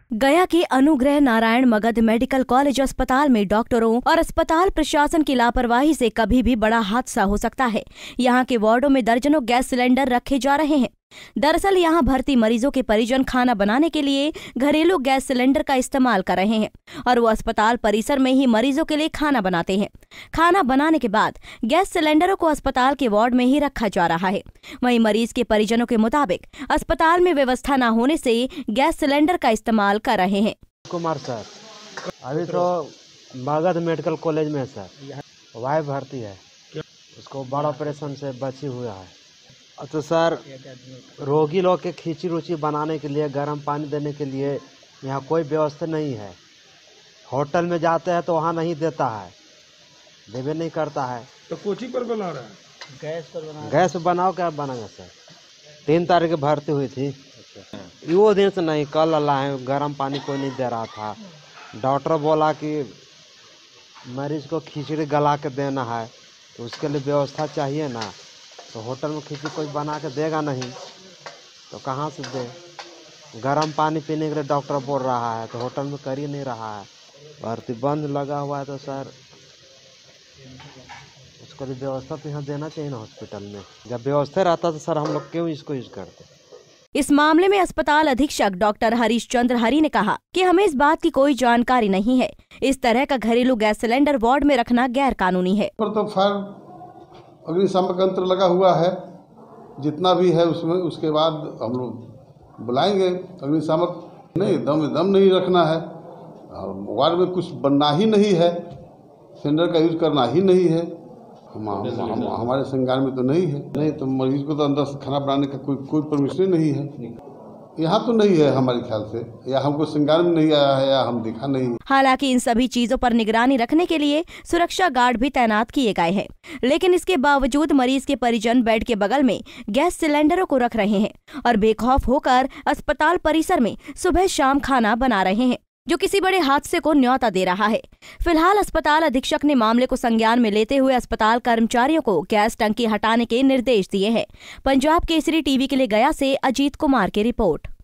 गया के Anugrah Narayan Magadh medical college अस्पताल में डॉक्टरों और अस्पताल प्रशासन की लापरवाही से कभी भी बड़ा हादसा हो सकता है। यहाँ के वार्डों में दर्जनों गैस सिलेंडर रखे जा रहे हैं। दरअसल यहाँ भर्ती मरीजों के परिजन खाना बनाने के लिए घरेलू गैस सिलेंडर का इस्तेमाल कर रहे हैं और वो अस्पताल परिसर में ही मरीजों के लिए खाना बनाते हैं। खाना बनाने के बाद गैस सिलेंडरों को अस्पताल के वार्ड में ही रखा जा रहा है। वहीं मरीज के परिजनों के मुताबिक अस्पताल में व्यवस्था न होने से गैस सिलेंडर का इस्तेमाल कर रहे हैं। कुमार सर, अभी तो मगध मेडिकल कॉलेज में सर वाइफ भर्ती है, उसको बड़ा ऑपरेशन से बची हुआ है। तो सर रोगी लोग के खींची रुचि बनाने के लिए, गर्म पानी देने के लिए यहाँ कोई व्यवस्था नहीं है। होटल में जाते हैं तो वहाँ नहीं देता है, देवे नहीं करता है। तो कोची पर बना रहा है? गैस बनाओ क्या बनाएगा सर। 3 तारीख भर्ती हुई थी, वो दिन से नहीं, कल अल्लाह है गर्म पानी कोई नहीं दे रहा था। डॉक्टर बोला कि मरीज को खिचड़ी गला के देना है, तो उसके लिए व्यवस्था चाहिए ना। तो होटल में खिचड़ी कोई बना के देगा नहीं तो कहाँ से दे। गर्म पानी पीने के लिए डॉक्टर बोल रहा है, तो होटल में कर ही नहीं रहा है। भर्ती बंद लगा हुआ है, तो सर उसको भी व्यवस्था तो यहाँ देना चाहिए ना हॉस्पिटल में। जब व्यवस्था रहता तो सर हम लोग क्यों इसको यूज करते। इस मामले में अस्पताल अधीक्षक डॉक्टर हरीश चंद्र हरी ने कहा कि हमें इस बात की कोई जानकारी नहीं है। इस तरह का घरेलू गैस सिलेंडर वार्ड में रखना गैर कानूनी है। तो फायर अग्निशामक यंत्र लगा हुआ है, जितना भी है उसमें, उसके बाद हम लोग बुलाएंगे अग्निशामक। नहीं, दम नहीं रखना है। वार्ड में कुछ बनना ही नहीं है, सिलेंडर का यूज करना ही नहीं है। हमारे संज्ञान में तो नहीं है। नहीं तो मरीज को तो अंदर से खाना बनाने का कोई परमिशन नहीं है। यहाँ तो नहीं है हमारे ख्याल से, या हमको संज्ञान में नहीं आया है, या हम देखा नहीं। हालांकि इन सभी चीजों पर निगरानी रखने के लिए सुरक्षा गार्ड भी तैनात किए गए हैं, लेकिन इसके बावजूद मरीज के परिजन बेड के बगल में गैस सिलेंडरों को रख रहे हैं और बेखौफ होकर अस्पताल परिसर में सुबह शाम खाना बना रहे हैं, जो किसी बड़े हादसे को न्योता दे रहा है। फिलहाल अस्पताल अधीक्षक ने मामले को संज्ञान में लेते हुए अस्पताल कर्मचारियों को गैस टंकी हटाने के निर्देश दिए हैं। पंजाब केसरी टीवी के लिए गया से अजीत कुमार की रिपोर्ट।